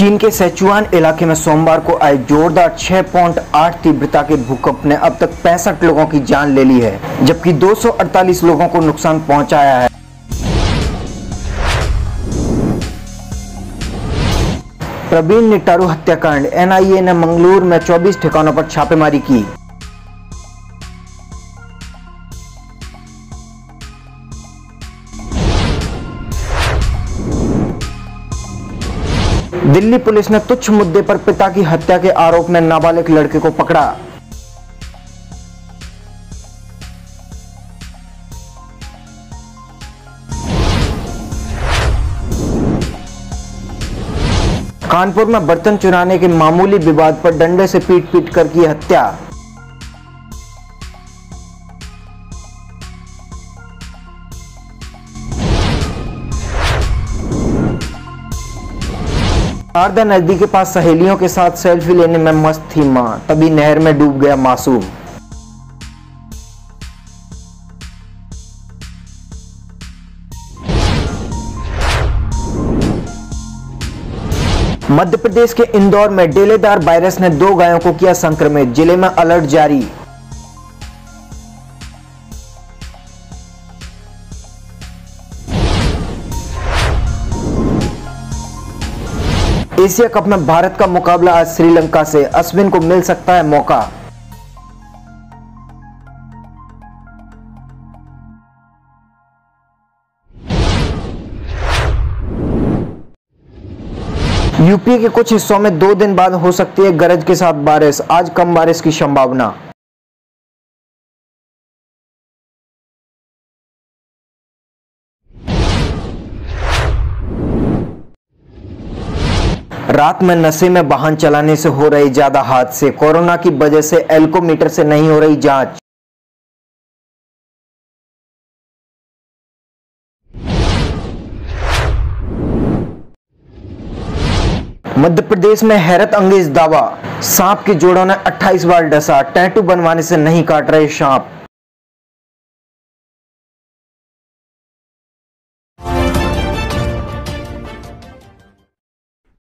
चीन के सिचुआन इलाके में सोमवार को आए जोरदार 6.8 तीव्रता के भूकंप ने अब तक 65 लोगों की जान ले ली है, जबकि 248 लोगों को नुकसान पहुंचाया है। प्रवीण निट्टारू हत्याकांड, एनआईए ने मंगलुरु में 24 ठिकानों पर छापेमारी की। दिल्ली पुलिस ने तुच्छ मुद्दे पर पिता की हत्या के आरोप में नाबालिग लड़के को पकड़ा। कानपुर में बर्तन चुराने के मामूली विवाद पर डंडे से पीट कर की हत्या। शारदा नदी के पास सहेलियों के साथ सेल्फी लेने में मस्त थी मां, तभी नहर में डूब गया मासूम। मध्य प्रदेश के इंदौर में डेलेदार वायरस ने 2 गायों को किया संक्रमित, जिले में अलर्ट जारी। एशिया कप में भारत का मुकाबला आज श्रीलंका से, अश्विन को मिल सकता है मौका। यूपी के कुछ हिस्सों में 2 दिन बाद हो सकती है गरज के साथ बारिश, आज कम बारिश की संभावना। रात में नशे में वाहन चलाने से हो रहे ज्यादा हादसे, कोरोना की वजह से एल्कोमीटर से नहीं हो रही जांच। मध्य प्रदेश में हैरत अंगेज दावा, सांप के जोड़ों ने 28 बार डसा, टैटू बनवाने से नहीं काट रहे सांप।